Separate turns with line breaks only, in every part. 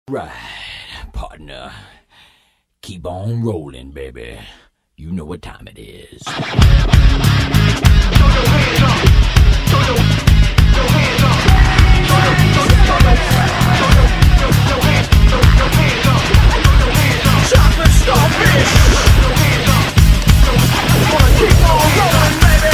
Right, partner. Keep on rolling, baby. You know what time it is. Throw your hands up. Throw your hands up. Throw your hands up. Chocolate starfish. Throw your hands up. Wanna keep on rolling, baby.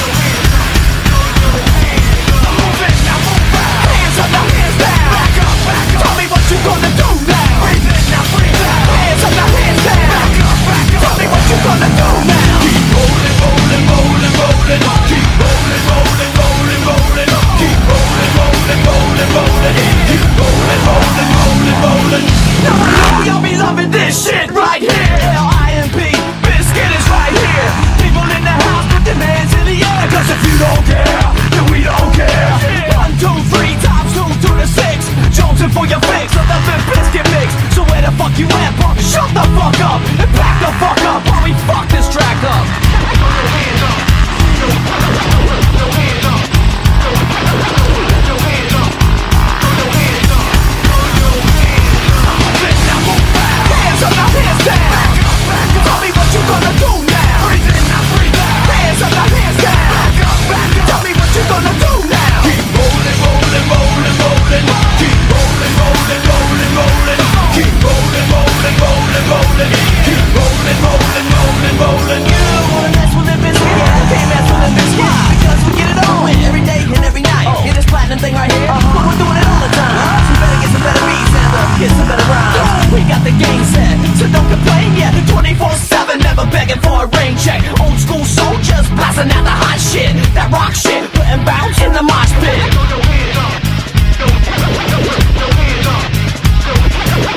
Move it, now move out. Hands up, now hands down. Back up, back up. Tell me what you gonna do now. Breathe in, now breathe out. Hands up, now hands down. Back up, back up. Tell me what you gonna do now. Keep rolling, rolling, rolling, rolling. Keep rolling, rolling, rolling, rolling. Keep rolling, rolling, rolling, rolling. Keep rolling, rolling, rolling, rolling. Now I know y'all be loving this shit right here. L.I.M.P. Biscuit is right here. People in the house put their hands in the air. Cause if you don't care, then we don't care. 1, 2, 3 times 2 to the 6. Jonesing for your fix of the Limp Bizkit mix. So where the fuck you at, punk? Shut the fuck up and back the fuck up while we fuck this track up. Throw your hands up. Throw your hands up. Throw your hands up. Throw your hands up. Throw your hands up. Bitch, now move back. Hands up, now hands down. Back up, back up. Tell me what you gonna do now. Breathe in, now breathe out. Hands up, now hands down. Back up, back up. Tell me what you gonna do now. Keep rolling, rolling, rolling, rolling. Keep rolling, rolling, rolling, rolling. Keep rolling, rolling, rolling, rolling. Keep rolling, rolling, rolling, rolling. You don't wanna mess with Limp Bizkit, yeah? Can't mess with Limp Bizkit. Because we get it on every day and every night. Hear this platinum thing right here? But we're doing it all the time. So you better get some better beats and get some better rhymes. We got the game set, so don't complain yet. 24/7, never begging for a rain check. Old school soldiers blasting out the hot shit, that rock shit, putting bounce in the mosh pit.